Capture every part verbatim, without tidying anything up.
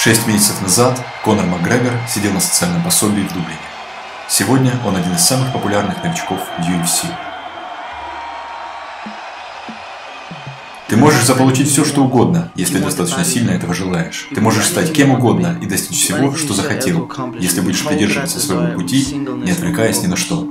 Шесть месяцев назад Конор Макгрегор сидел на социальном пособии в Дублине. Сегодня он один из самых популярных новичков в ю эф си. Ты можешь заполучить все, что угодно, если достаточно сильно этого желаешь. Ты можешь стать кем угодно и достичь всего, что захотел, если будешь придерживаться своего пути, не отвлекаясь ни на что.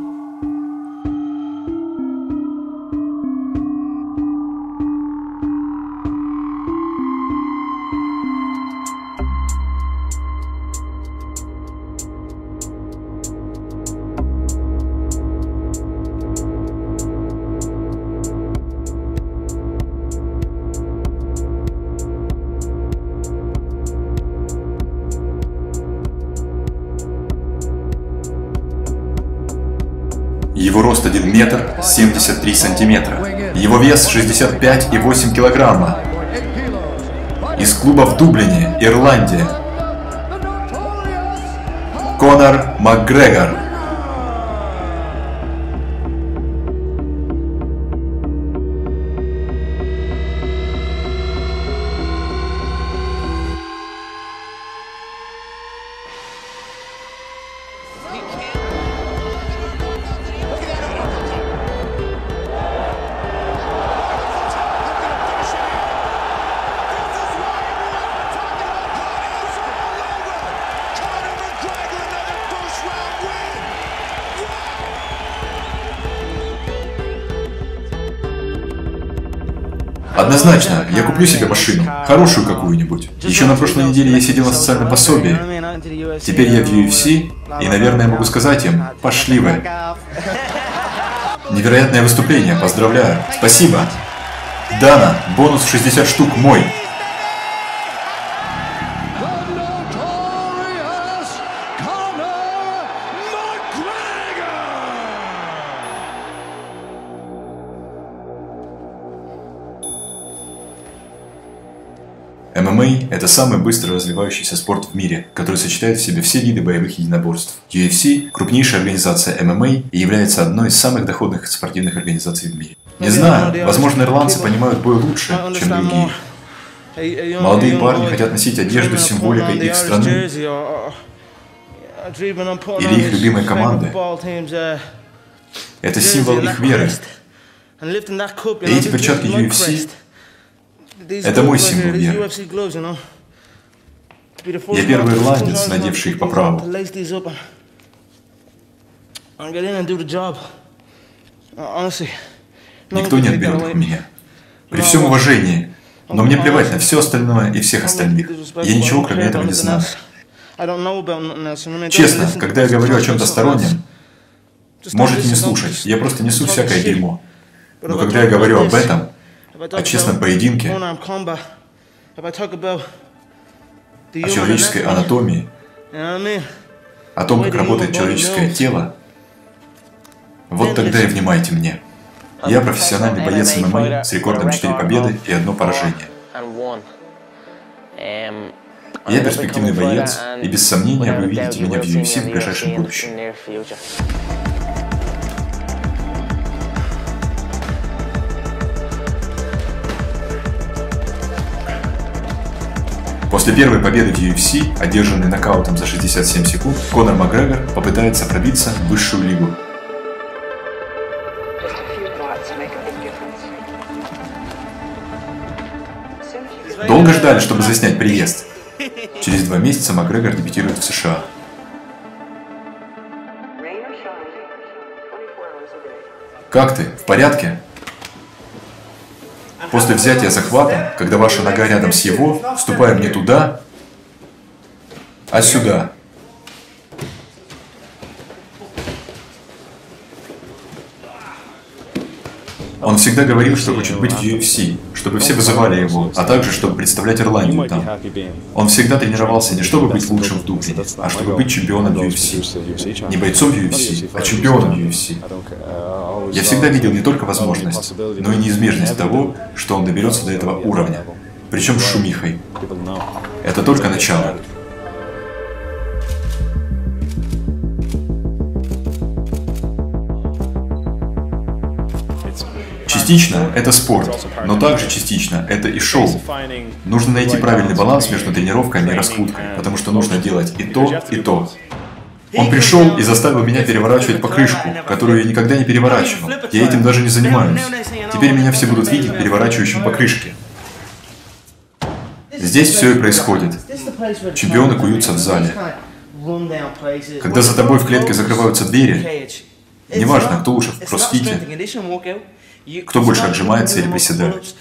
Его рост один метр семьдесят три сантиметра. Его вес шестьдесят пять и восемь килограмма. Из клуба в Дублине, Ирландия. Конор Макгрегор. Однозначно, я куплю себе машину, хорошую какую-нибудь. Еще на прошлой неделе я сидел на социальном пособии. Теперь я в ю эф си, и, наверное, могу сказать им, пошли вы. Невероятное выступление, поздравляю. Спасибо. Дана, бонус в шестьдесят штук мой. эм эм а – это самый быстро развивающийся спорт в мире, который сочетает в себе все виды боевых единоборств. ю эф си – крупнейшая организация эм эм а и является одной из самых доходных спортивных организаций в мире. Не знаю, возможно, ирландцы понимают бой лучше, чем другие. Молодые парни хотят носить одежду с символикой их страны или их любимой команды. Это символ их веры. И эти перчатки ю эф си – это мой символ веры. Я первый ирландец, надевший их по праву. Никто не отберет их у меня. При всем уважении. Но мне плевать на все остальное и всех остальных. Я ничего кроме этого не знаю. Честно, когда я говорю о чем-то стороннем, можете не слушать. Я просто несу всякое дерьмо. Но когда я говорю об этом, о честном поединке, о человеческой анатомии, о том, как работает человеческое тело, вот тогда и внимайте мне. Я профессиональный боец эм эм а с рекордом четыре победы и одно поражение. Я перспективный боец, и без сомнения вы увидите меня в ю эф си в ближайшем будущем. После первой победы в ю эф си, одержанной нокаутом за шестьдесят семь секунд, Конор Макгрегор попытается пробиться в высшую лигу. Долго ждали, чтобы заснять приезд? Через два месяца Макгрегор дебютирует в США. Как ты? В порядке? После взятия захвата, когда ваша нога рядом с его, ступаем не туда, а сюда. Он всегда говорил, что хочет быть в ю эф си, чтобы все вызывали его, а также, чтобы представлять Ирландию там. Он всегда тренировался не чтобы быть лучшим в Дублине, а чтобы быть чемпионом ю эф си. Не бойцом ю эф си, а чемпионом ю эф си. Я всегда видел не только возможность, но и неизбежность того, что он доберется до этого уровня. Причем с шумихой. Это только начало. Частично это спорт, но также частично это и шоу. Нужно найти правильный баланс между тренировками и раскруткой, потому что нужно делать и то, и то. Он пришел и заставил меня переворачивать покрышку, которую я никогда не переворачивал. Я этим даже не занимаюсь. Теперь меня все будут видеть переворачивающим покрышки. Здесь все и происходит. Чемпионы куются в зале. Когда за тобой в клетке закрываются двери, неважно, кто лучше в кроссфите, кто больше отжимается или приседает.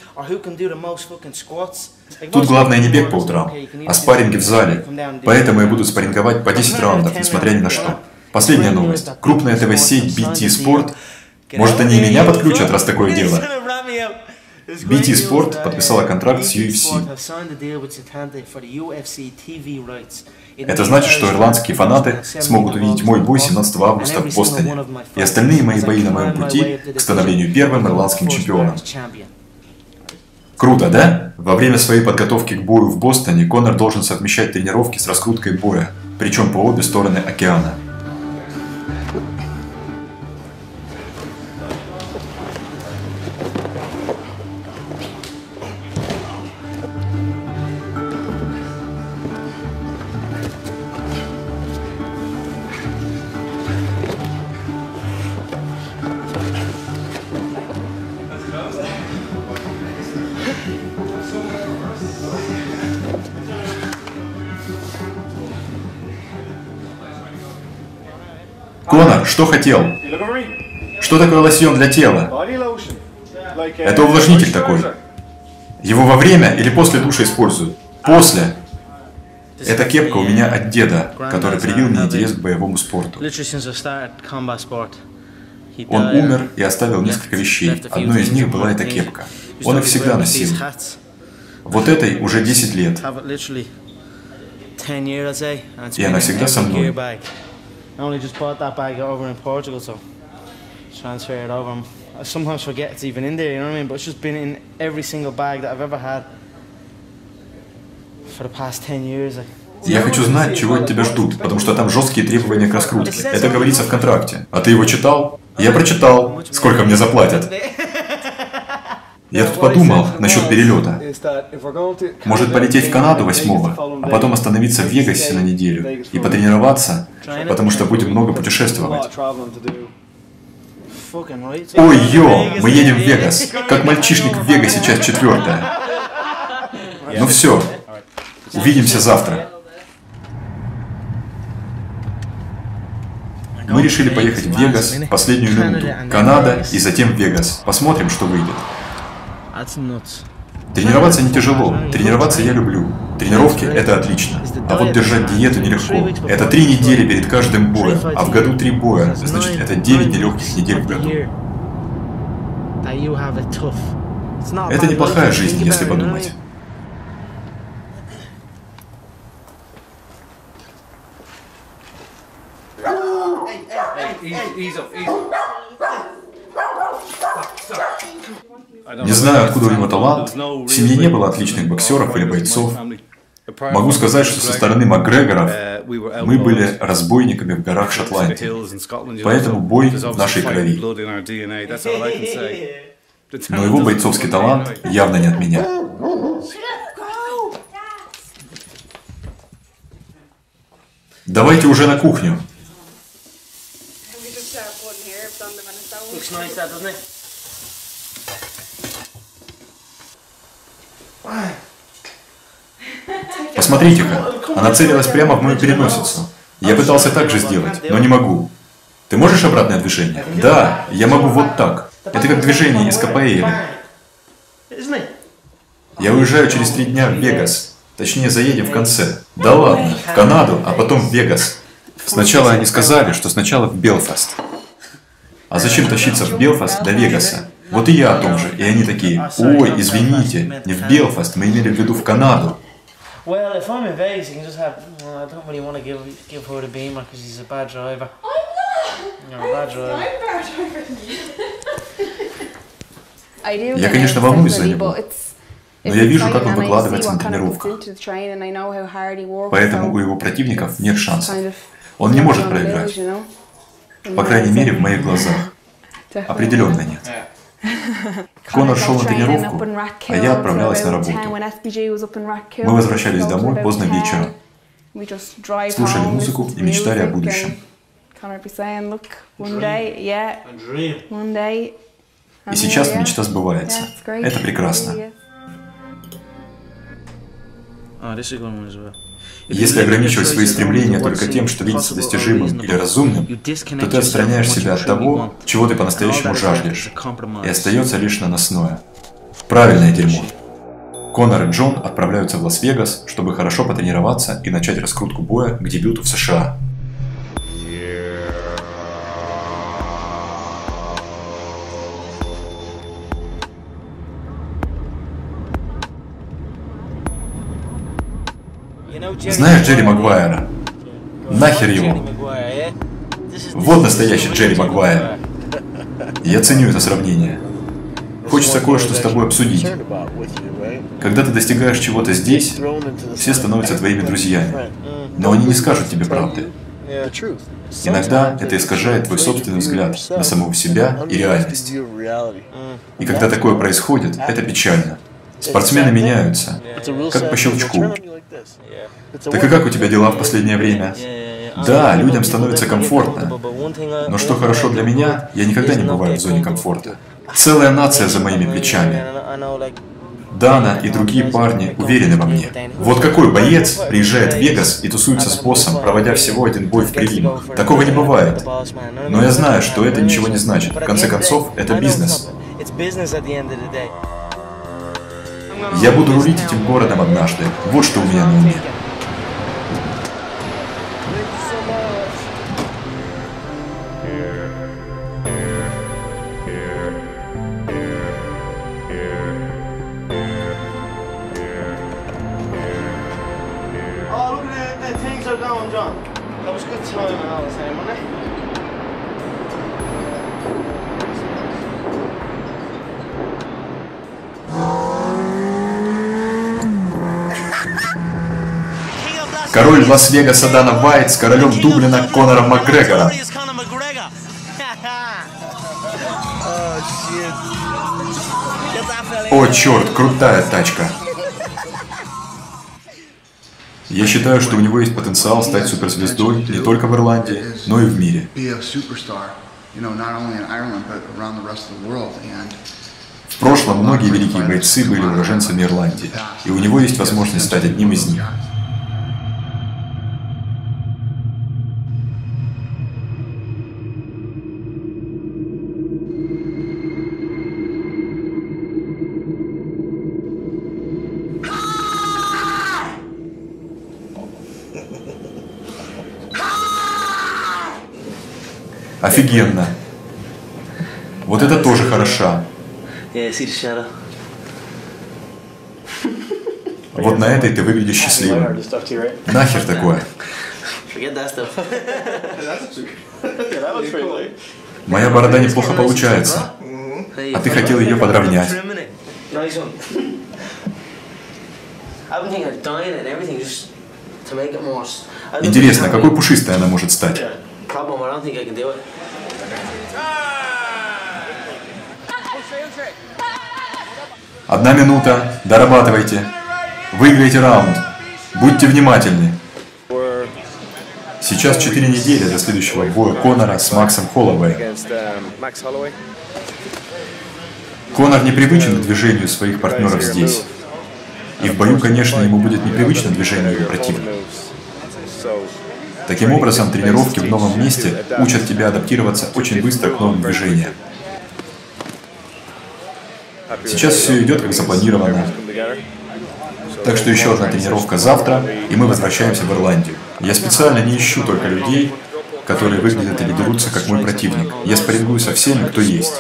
Тут главное не бег по утрам, а спарринги в зале. Поэтому я буду спарринговать по десять раундов, несмотря ни на что. Последняя новость. Крупная ТВ-сеть би ти Sport. Может, они и меня подключат, раз такое дело? би ти Sport подписала контракт с ю эф си. Это значит, что ирландские фанаты смогут увидеть мой бой семнадцатого августа в Бостоне и остальные мои бои на моем пути к становлению первым ирландским чемпионом. Круто, да? Во время своей подготовки к бою в Бостоне Конор должен совмещать тренировки с раскруткой боя, причем по обе стороны океана. Конор, что хотел? Что такое лосьон для тела? Это увлажнитель такой. Его во время или после душа используют? После. Эта кепка у меня от деда, который привил мне интерес к боевому спорту. Он умер и оставил несколько вещей. Одной из них была эта кепка. Он их всегда носил. Вот этой уже десять лет. И она всегда со мной. I only just bought that bag over in Portugal, so transfer it over. I sometimes forget it's even in there, you know what I mean? But it's just been in every single bag that I've ever had for the past ten years. Я хочу знать, чего от тебя ждут, потому что там жесткие требования к раскрутке. Это говорится в контракте. А ты его читал? Я прочитал. Сколько мне заплатят? Я тут подумал насчет перелета. Может полететь в Канаду восьмого, а потом остановиться в Вегасе на неделю и потренироваться, потому что будем много путешествовать. Ой, йо, мы едем в Вегас. Как мальчишник в Вегасе, часть четвертая. Ну все, увидимся завтра. Мы решили поехать в Вегас в последнюю минуту. Канада и затем Вегас. Посмотрим, что выйдет. Тренироваться не тяжело. Тренироваться я люблю. Тренировки – это отлично. А вот держать диету нелегко. Это три недели перед каждым боем. А в году три боя. Значит, это девять нелегких недель в году. Это неплохая жизнь, если подумать. Не знаю, откуда у него талант. В семье не было отличных боксеров или бойцов. Могу сказать, что со стороны Макгрегоров мы были разбойниками в горах Шотландии. Поэтому бой в нашей крови. Но его бойцовский талант явно не от меня. Давайте уже на кухню. Посмотрите-ка, она целилась прямо в мою переносицу. Я пытался так же сделать, но не могу. Ты можешь обратное движение? Да, я могу вот так. Это как движение из капоэйры. Я уезжаю через три дня в Вегас. Точнее, заедем в конце. Да ладно, в Канаду, а потом в Вегас. Сначала они сказали, что сначала в Белфаст. А зачем тащиться в Белфаст до Вегаса? Вот и я о том же. И они такие: ой, извините, не в Белфаст, мы имели в виду в Канаду. Well, if I'm in Vegas, you can just have. Well, I don't really want to give give her the Beamer because he's a bad driver. I'm not. You're a bad driver. Я, конечно, волнуюсь за него, но я вижу, как он выкладывается на тренировках. Поэтому у его противников нет шансов. Он не может проиграть. По крайней мере, в моих глазах. Определенно нет. Конор шел на тренировку, а я отправлялась на работу. Мы возвращались домой поздно вечером, слушали музыку и мечтали о будущем. И сейчас мечта сбывается. Это прекрасно. Если ограничивать свои стремления только тем, что видится достижимым или разумным, то ты отстраняешь себя от того, чего ты по-настоящему жаждешь, и остается лишь наносное. Правильное дерьмо. Конор и Джон отправляются в Лас-Вегас, чтобы хорошо потренироваться и начать раскрутку боя к дебюту в США. Знаешь Джерри Магуайра? Нахер его. Вот настоящий Джерри Магуайр. Я ценю это сравнение. Хочется кое-что с тобой обсудить. Когда ты достигаешь чего-то здесь, все становятся твоими друзьями. Но они не скажут тебе правды. Иногда это искажает твой собственный взгляд на самого себя и реальность. И когда такое происходит, это печально. Спортсмены меняются, как по щелчку. Так и как у тебя дела в последнее время? Да, людям становится комфортно. Но что хорошо для меня, я никогда не бываю в зоне комфорта. Целая нация за моими плечами. Дана и другие парни уверены во мне. Вот какой боец приезжает в Вегас и тусуется с боссом, проводя всего один бой в прилимах? Такого не бывает. Но я знаю, что это ничего не значит. В конце концов, это бизнес. Я буду рулить этим городом однажды. Вот что у меня на уме. Король Лас-Вегаса Дана Вайт с королем Дублина Конором Макгрегором. О, черт, крутая тачка. Я считаю, что у него есть потенциал стать суперзвездой не только в Ирландии, но и в мире. В прошлом многие великие бойцы были уроженцами Ирландии, и у него есть возможность стать одним из них. Офигенно. Вот это тоже хороша. Вот на этой ты выглядишь счастливым. Нахер такое? Моя борода неплохо получается. А ты хотел ее подровнять. Интересно, какой пушистой она может стать? Одна минута. Дорабатывайте. Выиграйте раунд. Будьте внимательны. Сейчас четыре недели до следующего боя Конора с Максом Холлоуэем. Конор непривычен к движению своих партнеров здесь. И в бою, конечно, ему будет непривычно движение его противника. Таким образом, тренировки в новом месте учат тебя адаптироваться очень быстро к новым движениям. Сейчас все идет как запланировано. Так что еще одна тренировка завтра, и мы возвращаемся в Ирландию. Я специально не ищу только людей, которые выглядят или дерутся как мой противник. Я спаррингую со всеми, кто есть.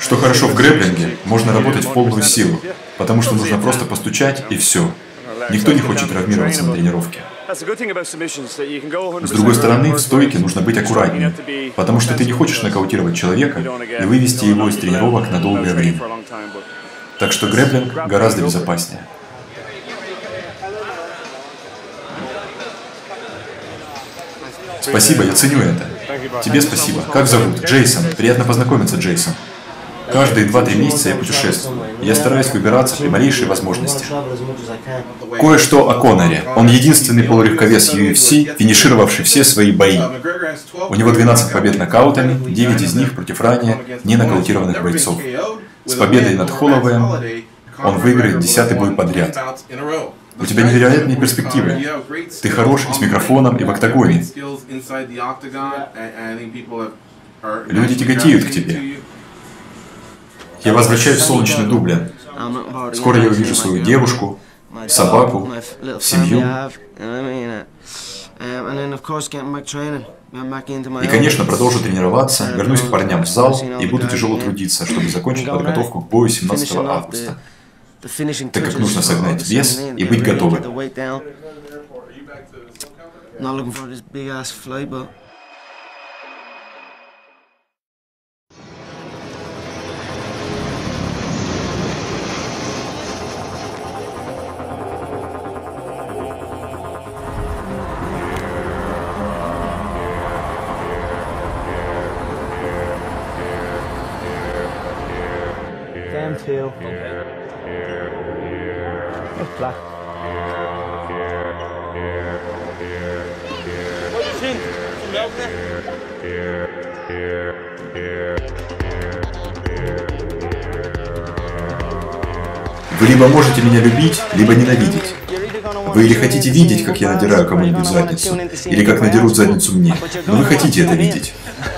Что хорошо в грэпплинге, можно работать в полную силу, потому что нужно просто постучать и все. Никто не хочет травмироваться на тренировке. С другой стороны, в стойке нужно быть аккуратнее, потому что ты не хочешь нокаутировать человека и вывести его из тренировок на долгое время. Так что грэпплинг гораздо безопаснее. Спасибо, я ценю это. Тебе спасибо. Как зовут? Джейсон. Приятно познакомиться, Джейсон. Каждые два-три месяца я путешествую. Я стараюсь выбираться при малейшей возможности. Кое-что о Коноре. Он единственный полулегковес ю эф си, финишировавший все свои бои. У него двенадцать побед нокаутами, девять из них против ранее не нокаутированных бойцов. С победой над Холлоуэем он выиграет десятый бой подряд. У тебя невероятные перспективы. Ты хорош и с микрофоном, и в октагоне. Люди тяготеют к тебе. Я возвращаюсь в солнечный Дублин. Скоро я увижу свою девушку, собаку, семью. И, конечно, продолжу тренироваться, вернусь к парням в зал и буду тяжело трудиться, чтобы закончить подготовку к бою семнадцатого августа. Так как нужно согнать вес и быть готовым. Two. That's black. What do you think? Some milk there? Вы либо можете меня любить, либо ненавидеть. Вы или хотите видеть, как я надираю кому-нибудь задницу, или как надерут задницу мне, но вы хотите это видеть.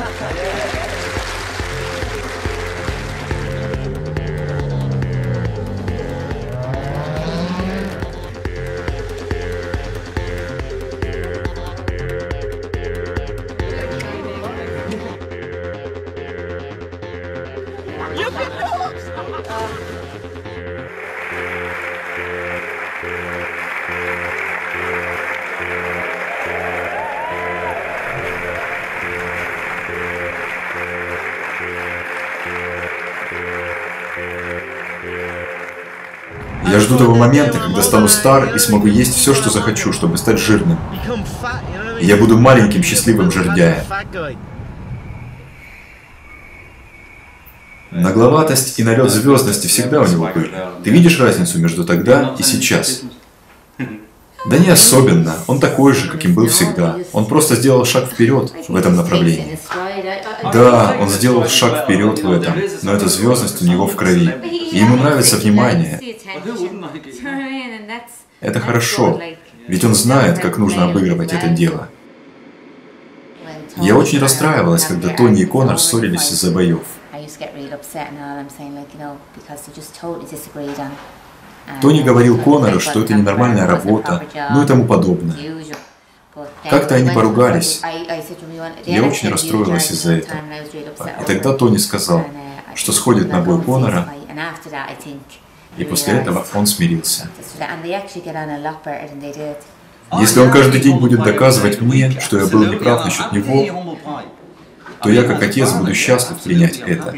Я жду того момента, когда стану стар и смогу есть все, что захочу, чтобы стать жирным. И я буду маленьким счастливым жердяем. Нагловатость и налет звездности всегда у него были. Ты видишь разницу между тогда и сейчас? Да не особенно. Он такой же, каким был всегда. Он просто сделал шаг вперед в этом направлении. Да, он сделал шаг вперед в этом, но эта звездность у него в крови. И ему нравится внимание. Это хорошо, ведь он знает, как нужно обыгрывать это дело. Я очень расстраивалась, когда Тони и Конор ссорились из-за боев. Тони говорил Конору, что это ненормальная работа, ну и тому подобное. Как-то они поругались. Я очень расстроилась из-за этого. И тогда Тони сказал, что сходит на бой Конора, и после этого он смирился. Если он каждый день будет доказывать мне, что я был неправ насчет него, то я как отец буду счастлив принять это.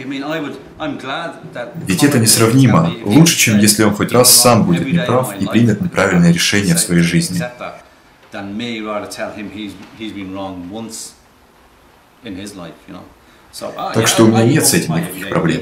Ведь это несравнимо. Лучше, чем если он хоть раз сам будет неправ и примет неправильное решение в своей жизни. Так что у меня нет с этим никаких проблем.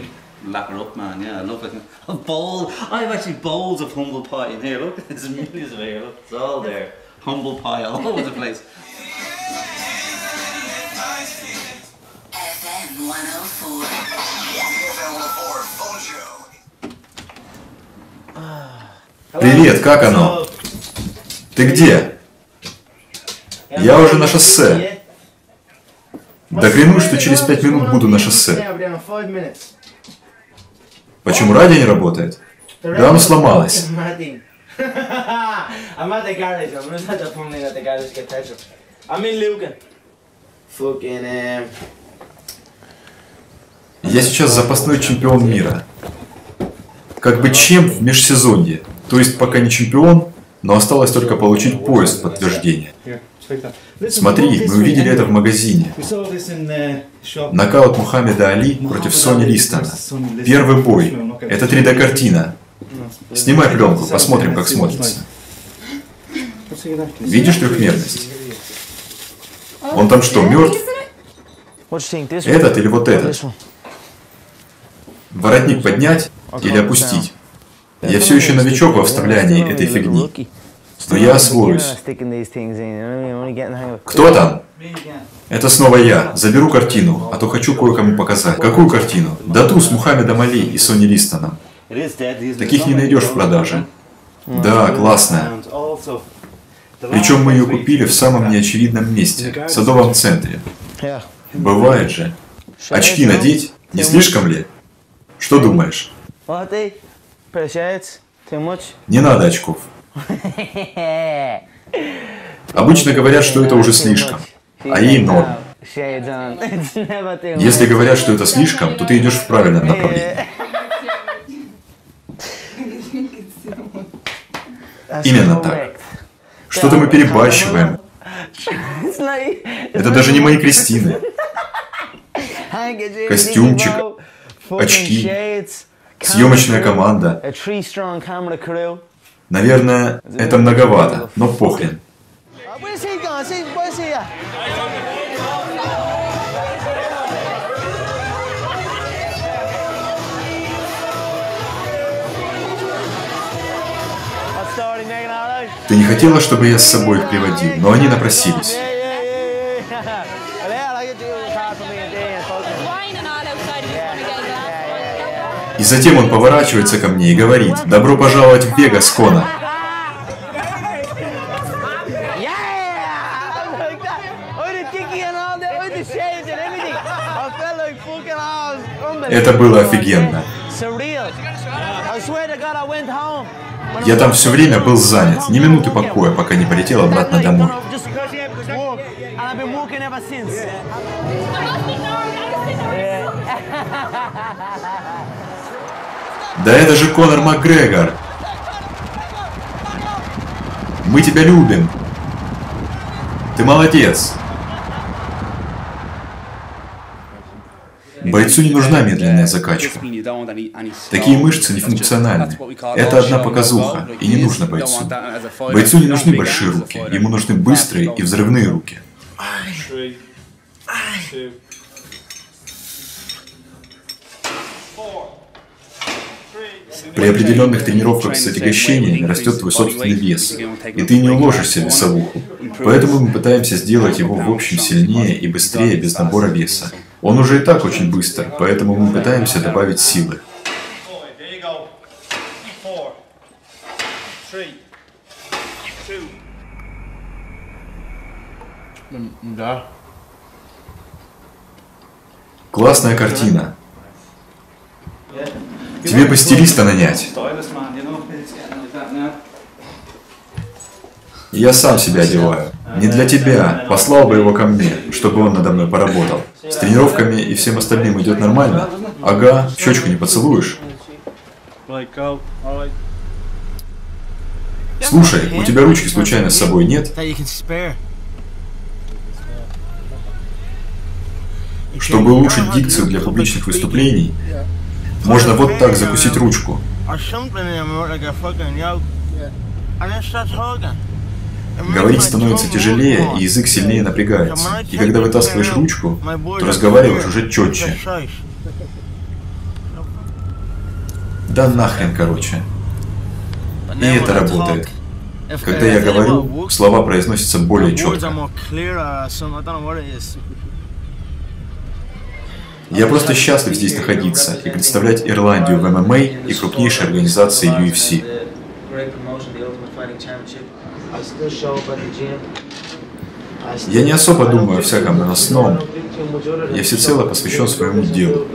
Привет, как оно? Ты где? Я уже на шоссе. Да клянусь, что через пять минут буду на шоссе. Почему радио не работает? Да, оно сломалось. Я сейчас запасной чемпион мира. Как бы чем в межсезонье. То есть пока не чемпион, но осталось только получить пояс в подтверждение. Смотри, мы увидели это в магазине. Нокаут Мухаммеда Али против Сони Листона. Первый бой. Это три дэ-картина. Снимай пленку, посмотрим, как смотрится. Видишь трехмерность? Он там что, мертв? Этот или вот этот? Воротник поднять или опустить? Я все еще новичок во вставлянии этой фигни. Но я освоюсь. Кто там? Это снова я. Заберу картину, а то хочу кое-кому показать. Какую картину? Да ту с Мухаммедом Али и Сони Листоном. Таких не найдешь в продаже. Да, классная. Причем мы ее купили в самом неочевидном месте, в садовом центре. Бывает же. Очки надеть? Не слишком ли? Что думаешь? Не надо очков. Обычно говорят, что это уже слишком, а ей норм. Если говорят, что это слишком, то ты идешь в правильном направлении. Именно так. Что-то мы перебарщиваем. Это даже не мои Кристины. Костюмчик, очки, съемочная команда. Наверное, это многовато, но похрен. Ты не хотела, чтобы я с собой их приводил, но они напросились. И затем он поворачивается ко мне и говорит: «Добро пожаловать в Вегас, Конор». Это было офигенно. Я там все время был занят, ни минуты покоя, пока не полетел обратно домой. Да это же Конор Макгрегор. Мы тебя любим. Ты молодец. Бойцу не нужна медленная закачка. Такие мышцы нефункциональны. Это одна показуха, и не нужно бойцу. Бойцу не нужны большие руки, ему нужны быстрые и взрывные руки. При определенных тренировках с отягощениями растет твой собственный вес, и ты не уложишься в весовуху. Поэтому мы пытаемся сделать его в общем сильнее и быстрее без набора веса. Он уже и так очень быстр, поэтому мы пытаемся добавить силы. Да. Классная картина. Тебе бы стилиста нанять. Я сам себя одеваю. Не для тебя. Послал бы его ко мне, чтобы он надо мной поработал. С тренировками и всем остальным идет нормально? Ага, в щечку не поцелуешь? Слушай, у тебя ручки случайно с собой нет? Чтобы улучшить дикцию для публичных выступлений, можно вот так закусить ручку. Говорить становится тяжелее, и язык сильнее напрягается. И когда вытаскиваешь ручку, то разговариваешь уже четче. Да нахрен, короче. И это работает. Когда я говорю, слова произносятся более четко. Я просто счастлив здесь находиться и представлять Ирландию в эм эм а и крупнейшей организации ю эф си. Я не особо думаю о всяком наносном. Я всецело посвящен своему делу.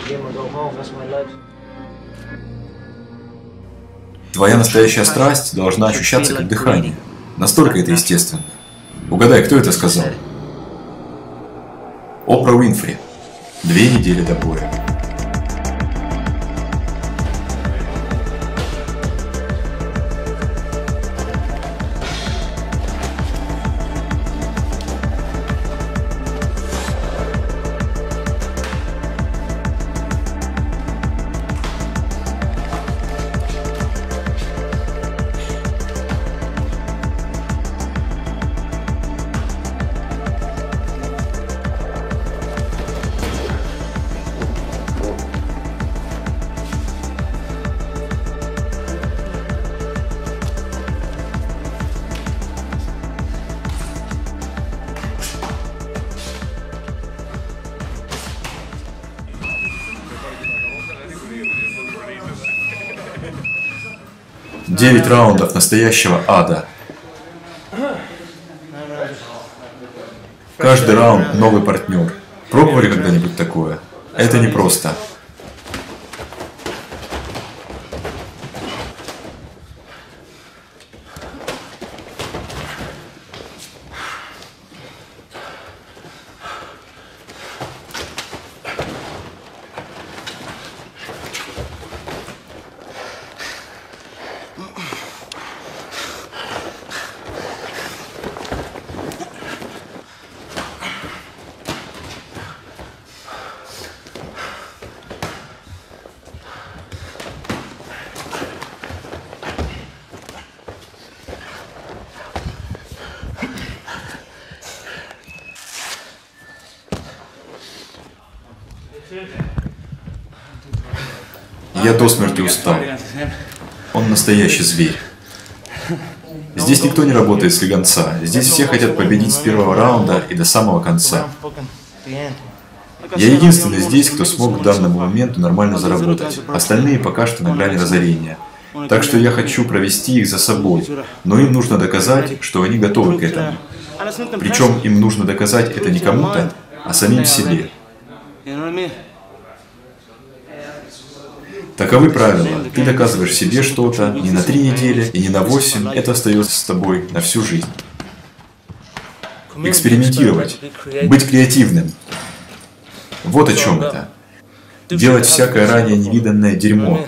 Твоя настоящая страсть должна ощущаться как дыхание. Настолько это естественно. Угадай, кто это сказал? Опра Уинфри. Две недели до боя. Девять раундов настоящего ада. Каждый раунд новый партнер. Пробовали когда-нибудь такое? Это непросто. Я до смерти устал. Он настоящий зверь. Здесь никто не работает слегонца. Здесь все хотят победить с первого раунда и до самого конца. Я единственный здесь, кто смог к данному моменту нормально заработать. Остальные пока что на грани разорения. Так что я хочу провести их за собой. Но им нужно доказать, что они готовы к этому. Причем им нужно доказать это не кому-то, а самим себе. Таковы правила. Ты доказываешь себе что-то не на три недели и не на восемь. Это остается с тобой на всю жизнь. Экспериментировать. Быть креативным. Вот о чем это. Делать всякое ранее невиданное дерьмо.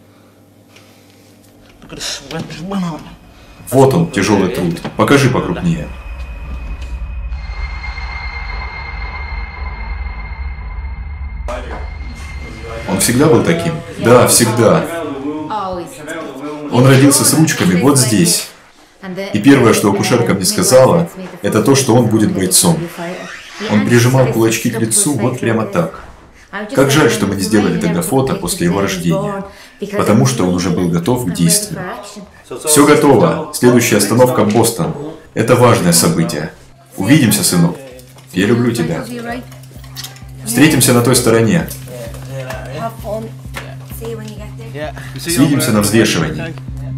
Вот он, тяжелый труд. Покажи покрупнее. Он всегда был таким? Да, всегда. Он родился с ручками вот здесь. И первое, что акушерка мне сказала, это то, что он будет бойцом. Он прижимал кулачки к лицу вот прямо так. Как жаль, что мы не сделали тогда фото после его рождения, потому что он уже был готов к действию. Все готово. Следующая остановка Бостон. Это важное событие. Увидимся, сынок. Я люблю тебя. Встретимся на той стороне. Свидимся на взвешивании.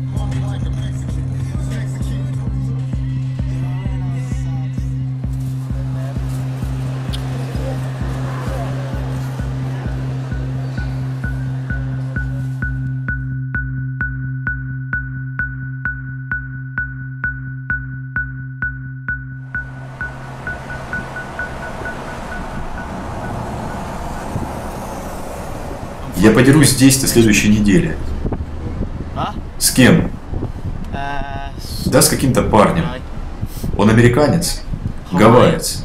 Я подерусь здесь на следующей неделе. С кем? Да, с каким-то парнем. Он американец? Гавайец.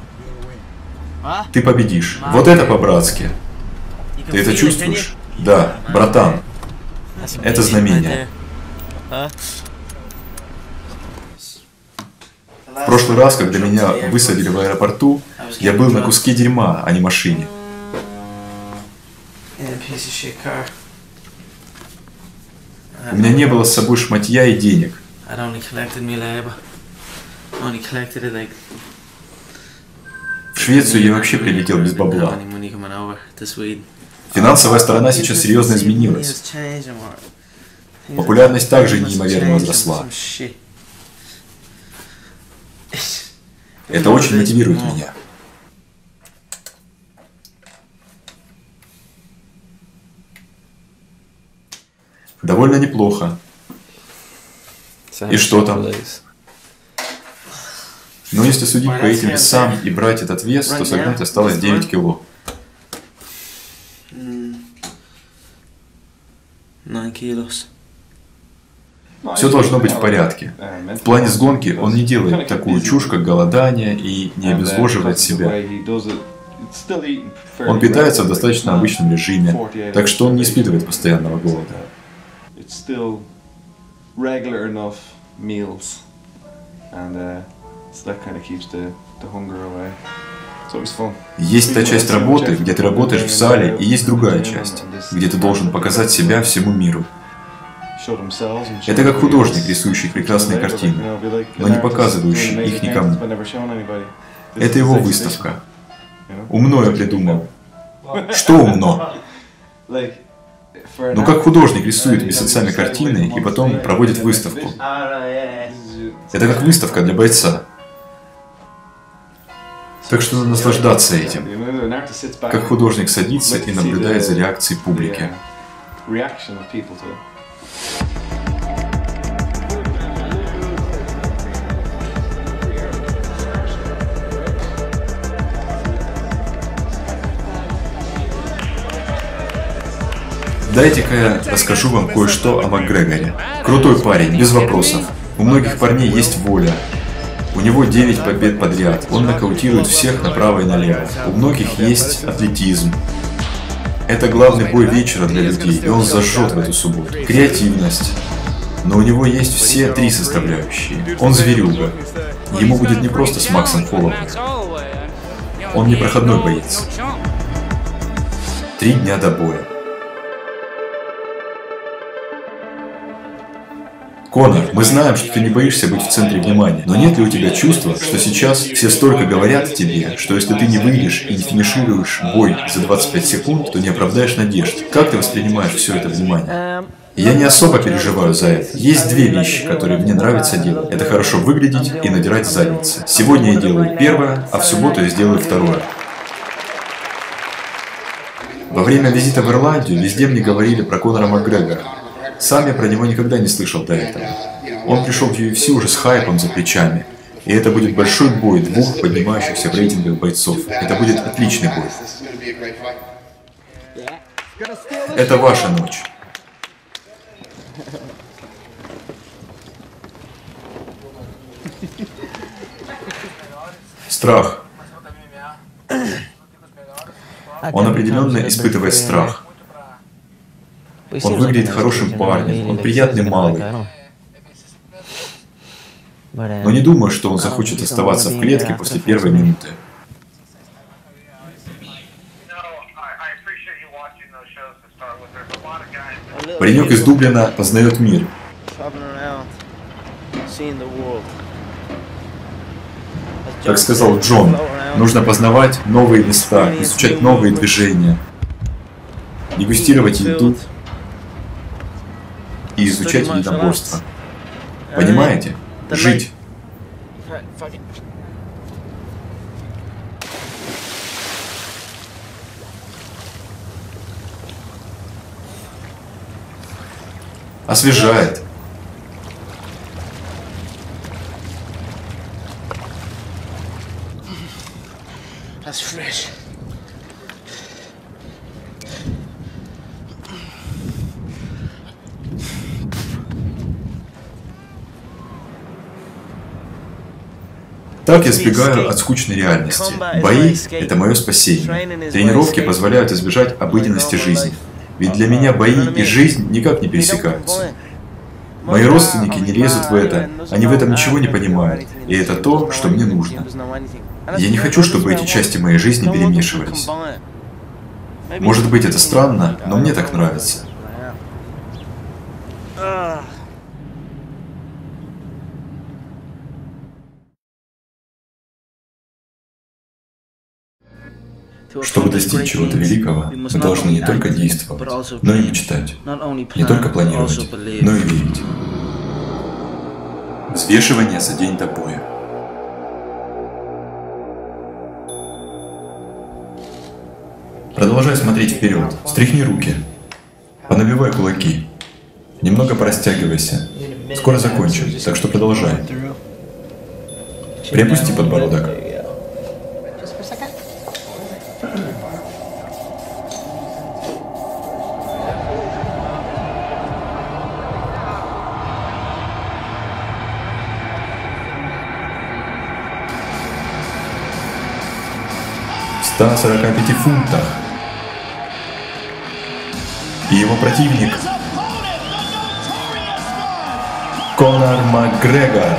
Ты победишь. Вот это по-братски. Ты это чувствуешь? Да, братан. Это знамение. В прошлый раз, когда меня высадили в аэропорту, я был на куске дерьма, а не машине. У меня не было с собой шматья и денег. В Швецию я вообще прилетел без бабла. Финансовая сторона сейчас серьезно изменилась. Популярность также неимоверно возросла. Это очень мотивирует меня. Довольно неплохо. И что там? Но если судить по этим весам и брать этот вес, то согнать осталось девять кило. Все должно быть в порядке. В плане сгонки он не делает такую чушь, как голодание, и не обезвоживает себя. Он питается в достаточно обычном режиме, так что он не испытывает постоянного голода. Есть та часть работы, где ты работаешь в зале, и есть другая часть, где ты должен показать себя всему миру. Это как художник, рисующий прекрасные картины, но не показывающий их никому. Это его выставка. Умно я придумал. Что умно? Но как художник рисует месяцами картины и потом проводит выставку. Это как выставка для бойца. Так что надо наслаждаться этим. Как художник садится и наблюдает за реакцией публики. Дайте-ка я расскажу вам кое-что о Макгрегоре. Крутой парень, без вопросов. У многих парней есть воля. У него девять побед подряд. Он нокаутирует всех направо и налево. У многих есть атлетизм. Это главный бой вечера для людей, и он зажжет в эту субботу. Креативность. Но у него есть все три составляющие. Он зверюга. Ему будет не просто с Максом Холлоуэй. Он непроходной боец. Три дня до боя. Конор, мы знаем, что ты не боишься быть в центре внимания, но нет ли у тебя чувства, что сейчас все столько говорят тебе, что если ты не выйдешь и не финишируешь бой за двадцать пять секунд, то не оправдаешь надежд? Как ты воспринимаешь все это внимание? Я не особо переживаю за это. Есть две вещи, которые мне нравится делать. Это хорошо выглядеть и надирать задницы. Сегодня я делаю первое, а в субботу я сделаю второе. Во время визита в Ирландию везде мне говорили про Конора Макгрегора. Сам я про него никогда не слышал до этого. Он пришел в ю эф си уже с хайпом за плечами. И это будет большой бой двух поднимающихся в рейтингах бойцов. Это будет отличный бой. Это ваша ночь. Страх. Он определенно испытывает страх. Он выглядит хорошим парнем, он приятный малый. Но не думаю, что он захочет оставаться в клетке после первой минуты. Паренек из Дублина познает мир. Как сказал Джон, нужно познавать новые места, изучать новые движения, дегустировать еду и изучать единоборство. Понимаете? Жить. Освежает. That's fresh. Так я сбегаю от скучной реальности. Бои – это мое спасение. Тренировки позволяют избежать обыденности жизни. Ведь для меня бои и жизнь никак не пересекаются. Мои родственники не лезут в это, они в этом ничего не понимают, и это то, что мне нужно. Я не хочу, чтобы эти части моей жизни перемешивались. Может быть, это странно, но мне так нравится. Чтобы достичь чего-то великого, мы должны не только действовать, но и мечтать. Не только планировать, но и верить. Взвешивание за день до боя. Продолжай смотреть вперед. Стряхни руки. Понабивай кулаки. Немного порастягивайся. Скоро закончим, так что продолжай. Приопусти подбородок. В ста сорока пяти фунтах. И его противник Конор Макгрегор.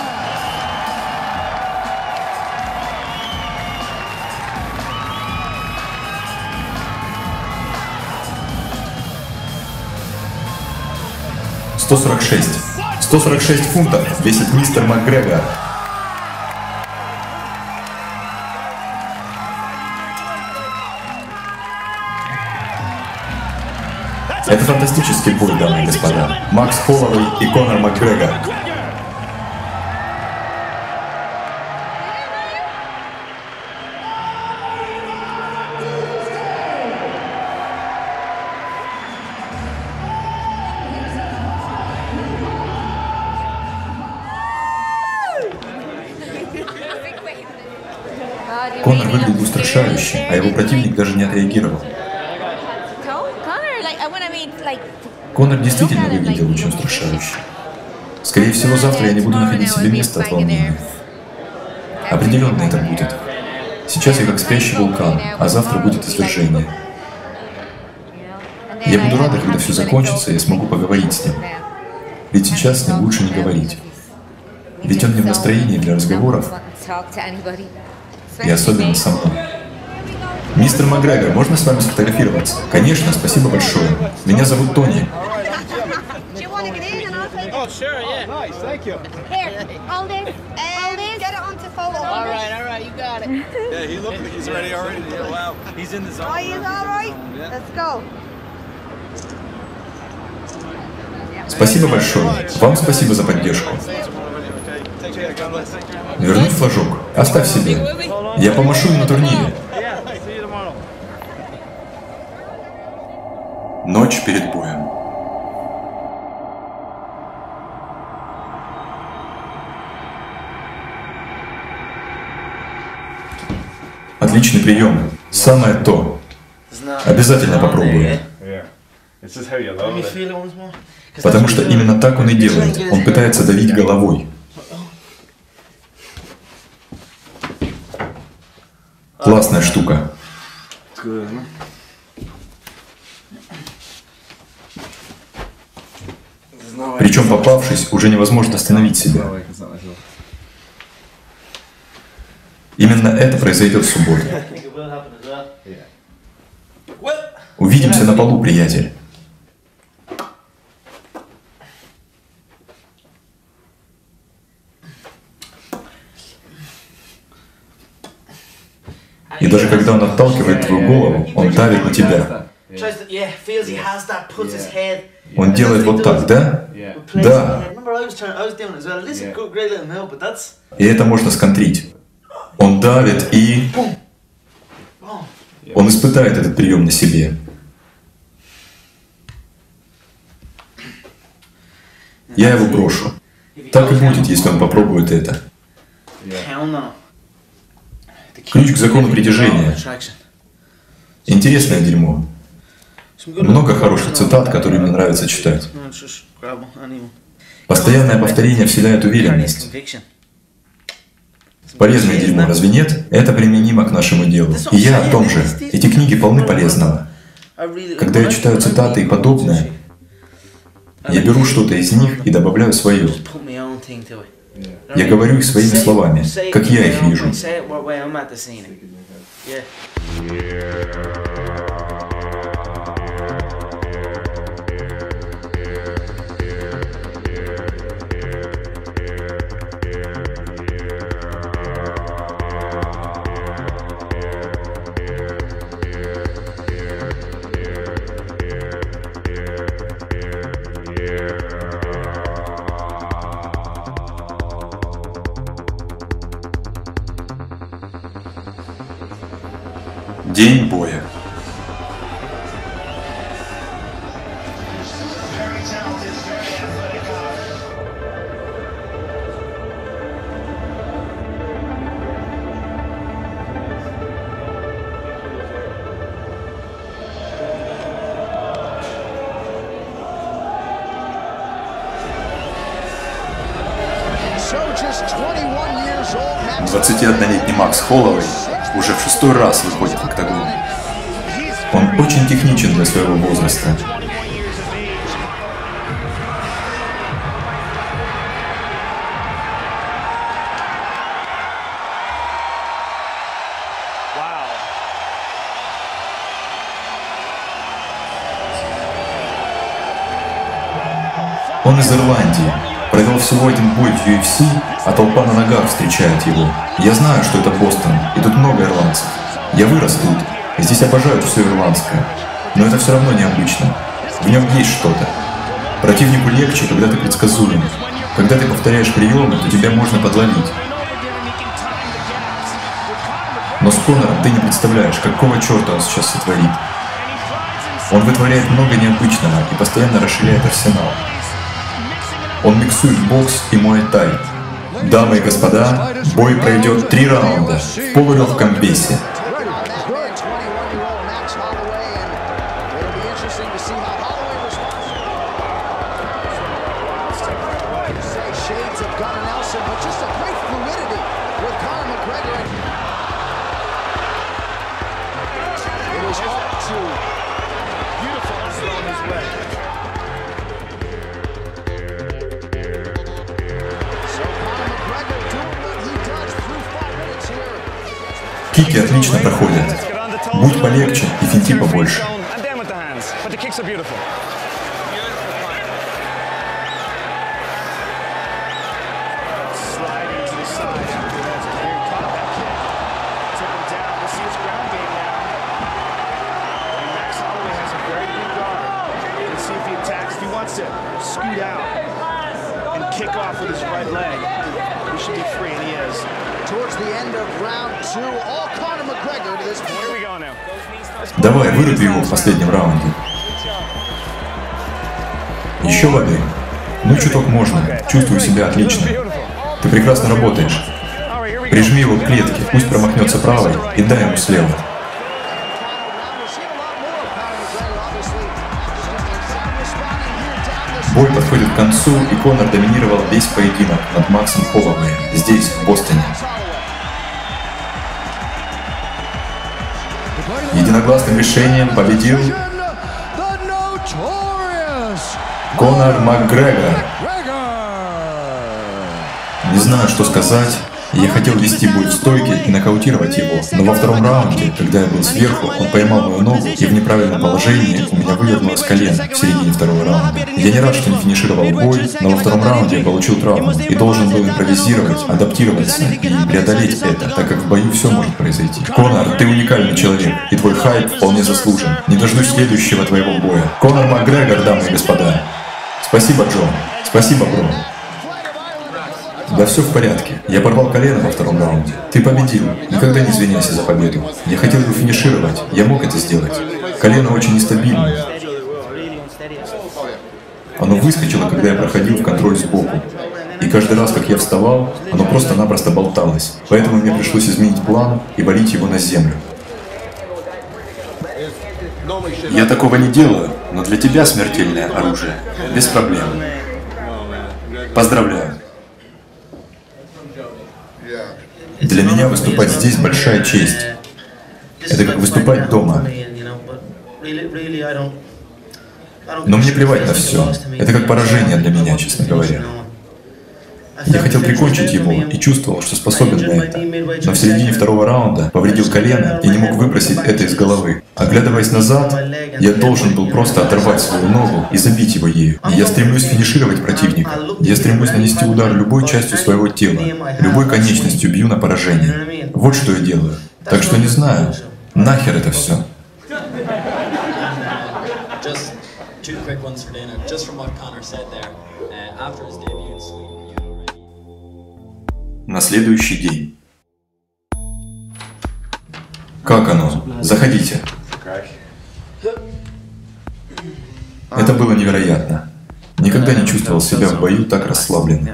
сто сорок шесть. сто сорок шесть фунтов весит мистер Макгрегор. Это фантастический бой, дамы и господа. Макс Холлоуэй и Конор Макгрегор. Конор выглядел устрашающе, а его противник даже не отреагировал. Конор действительно выглядел очень устрашающе. Скорее всего, завтра я не буду находить себе места от волнения. Определенно это будет. Сейчас я как спящий вулкан, а завтра будет извержение. Я буду рада, когда все закончится, и я смогу поговорить с ним. Ведь сейчас с ним лучше не говорить. Ведь он не в настроении для разговоров, и особенно со мной. Мистер Макгрегор, можно с вами сфотографироваться? Конечно, спасибо большое. Меня зовут Тони. Спасибо большое. Вам спасибо за поддержку. Вернуть флажок. Оставь себе. Я помашу им на турнире. Ночь перед боем. Отличный прием. Самое то. Обязательно попробую. Потому что именно так он и делает. Он пытается давить головой. Классная штука. Причем, попавшись, уже невозможно остановить себя. Именно это произойдет в субботу. Увидимся на полу, приятель. И даже когда он отталкивает твою голову, он давит на тебя. Он делает вот так, да? Да. И это можно сконтрить. Он давит и... Он испытает этот прием на себе. Я его брошу. Так и будет, если он попробует это. Ключ к закону притяжения. Интересное дерьмо. Много хороших цитат, которые мне нравится читать. Постоянное повторение вселяет уверенность. Полезное дерьмо, разве нет? Это применимо к нашему делу. И я о том же. Эти книги полны полезного. Когда я читаю цитаты и подобное, я беру что-то из них и добавляю свое. Я говорю их своими словами, как я их вижу. День боя. двадцатиоднолетний Макс Холлоуэй уже в шестой раз выходит в октагон. Он очень техничен для своего возраста. Он из Ирландии. Провел всего один бой в ю эф си, а толпа на ногах встречает его. Я знаю, что это Бостон, и тут много ирландцев. Я вырос тут. Здесь обожают все ирландское. Но это все равно необычно. В нем есть что-то. Противнику легче, когда ты предсказуем. Когда ты повторяешь приемы, то тебя можно подловить. Но с Конором ты не представляешь, какого черта он сейчас сотворит. Он вытворяет много необычного и постоянно расширяет арсенал. Он миксует бокс и муай-тай. Дамы и господа, бой пройдет три раунда в полулегком весе. Кики отлично проходят. Будь полегче и финти побольше. Давай, выруби его в последнем раунде. Еще воды. Ну, чуток можно. Чувствую себя отлично. Ты прекрасно работаешь. Прижми его к клетке, пусть промахнется правой и дай ему слева. Бой подходит к концу, и Конор доминировал весь поединок над Максом Холлоуэем здесь, в Бостоне. Единогласным решением победил Конор Макгрегор. Не знаю, что сказать. Я хотел вести бой в стойке и нокаутировать его, но во втором раунде, когда я был сверху, он поймал мою ногу, и в неправильном положении у меня вывернулось колено в середине второго раунда. Я не рад, что не финишировал бой, но во втором раунде я получил травму и должен был импровизировать, адаптироваться и преодолеть это, так как в бою все может произойти. Конор, ты уникальный человек, и твой хайп вполне заслужен. Не дождусь следующего твоего боя. Конор Макгрегор, дамы и господа. Спасибо, Джон. Спасибо, бро. Да все в порядке. Я порвал колено во втором раунде. Ты победил. Никогда не извиняйся за победу. Я хотел его финишировать. Я мог это сделать. Колено очень нестабильное. Оно выскочило, когда я проходил в контроль сбоку. И каждый раз, как я вставал, оно просто-напросто болталось. Поэтому мне пришлось изменить план и валить его на землю. Я такого не делаю, но для тебя смертельное оружие. Без проблем. Поздравляю. Для меня выступать здесь большая честь. Это как выступать дома. Но мне плевать на все. Это как поражение для меня, честно говоря. Я хотел прикончить его и чувствовал, что способен на это. Но в середине второго раунда повредил колено и не мог выбросить это из головы. Оглядываясь назад, я должен был просто оторвать свою ногу и забить его ею. И я стремлюсь финишировать противника. Я стремлюсь нанести удар любой частью своего тела. Любой конечностью бью на поражение. Вот что я делаю. Так что не знаю. Нахер это все. На следующий день. Как оно? Заходите. Это было невероятно. Никогда не чувствовал себя в бою так расслабленно.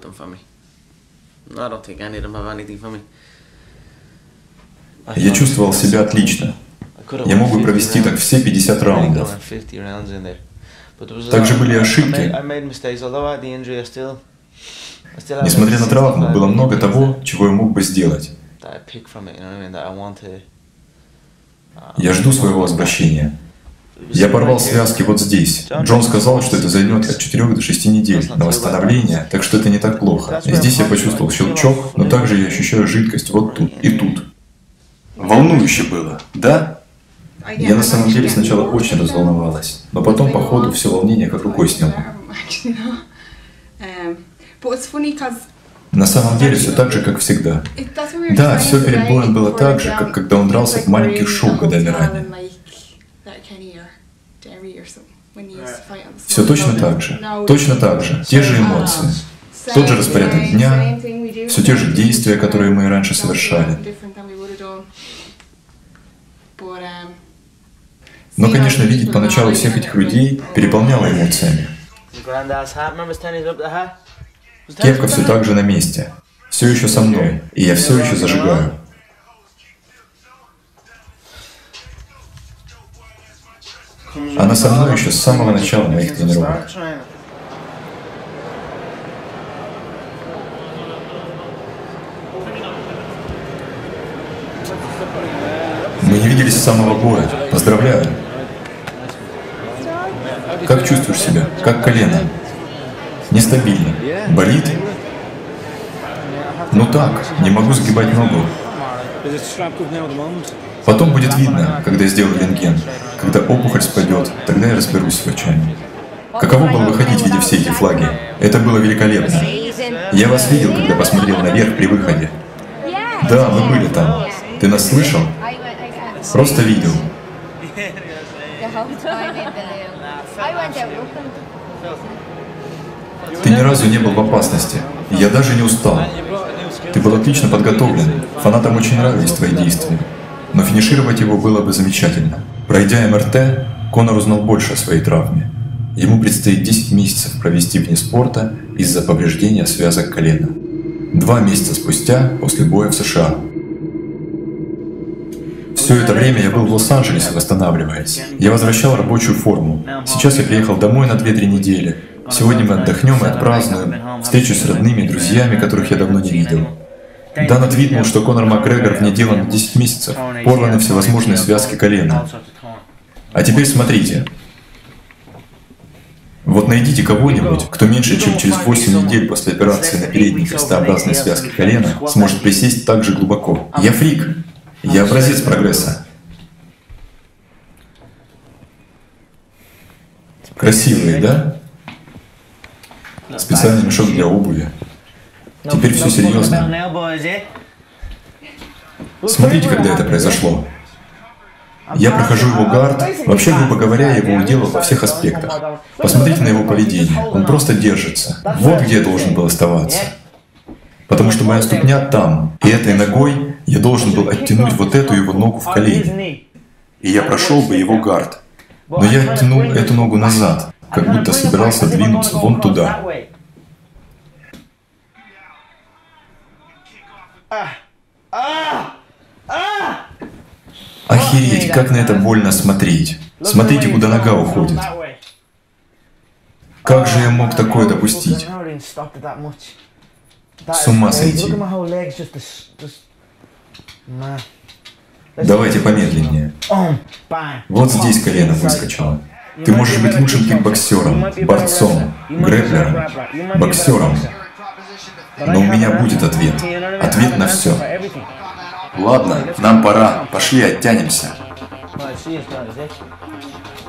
Я чувствовал себя отлично. Я мог бы провести так все пятьдесят раундов. Также были ошибки. Несмотря на травму, было много того, чего я мог бы сделать. Я жду своего возвращения. Я порвал связки вот здесь. Джон сказал, что это займет от четырёх до шести недель на восстановление, так что это не так плохо. Здесь я почувствовал щелчок, но также я ощущаю жидкость вот тут и тут. Волнующе было, да? Я на самом деле сначала очень разволновалась, но потом по ходу все волнение как рукой сняло. На самом деле все так же, как всегда. Да, все перед боем было так же, как когда он дрался в маленьких шоу годами ранее. Все точно так же. Точно так же. Те же эмоции. Тот же распорядок дня. Все те же действия, которые мы и раньше совершали. Но, конечно, видеть поначалу всех этих людей переполняло эмоциями. Кепка все так же на месте. Все еще со мной. И я все еще зажигаю. Она со мной еще с самого начала моих тренировок. Мы не виделись с самого боя. Поздравляю. Как чувствуешь себя? Как колено? Нестабильно. Болит? Ну так, не могу сгибать ногу. Потом будет видно, когда я сделаю рентген. Когда опухоль спадет, тогда я разберусь с врачами. Каково было выходить, видя все эти флаги? Это было великолепно. Я вас видел, когда посмотрел наверх при выходе. Да, вы были там. Ты нас слышал? Просто видел. Ты ни разу не был в опасности. Я даже не устал. Ты был отлично подготовлен. Фанатам очень нравились твои действия. Но финишировать его было бы замечательно. Пройдя эм эр тэ, Конор узнал больше о своей травме. Ему предстоит десять месяцев провести вне спорта из-за повреждения связок колена. Два месяца спустя, после боя в США. Все это время я был в Лос-Анджелесе, восстанавливаясь. Я возвращал рабочую форму. Сейчас я приехал домой на две-три недели. Сегодня мы отдохнем и отпразднуем. Встречусь с родными и друзьями, которых я давно не видел. Дан отвитнул, что Конор Макгрегор вне дела на десять месяцев, порваны всевозможные связки колена. А теперь смотрите. Вот найдите кого-нибудь, кто меньше, чем через восемь недель после операции на передней крестообразной связке колена сможет присесть так же глубоко. Я фрик. Я образец прогресса. Красивые, да? Специальный мешок для обуви. Теперь все серьезно. Смотрите, когда это произошло. Я прохожу его гард. Вообще, грубо говоря, я его уделал во всех аспектах. Посмотрите на его поведение. Он просто держится. Вот где я должен был оставаться. Потому что моя ступня там. И этой ногой я должен был оттянуть вот эту его ногу в колени. И я прошел бы его гард. Но я оттянул эту ногу назад, как будто собирался двинуться вон туда. Охереть, как на это больно смотреть. Смотрите, куда нога уходит. Как же я мог такое допустить? С ума сойти. Давайте помедленнее. Вот здесь колено выскочило. Ты можешь быть лучшим кикбоксером, борцом, грэпплером, боксером. Но у меня будет ответ. Ответ на все. Ладно, нам пора. Пошли, оттянемся.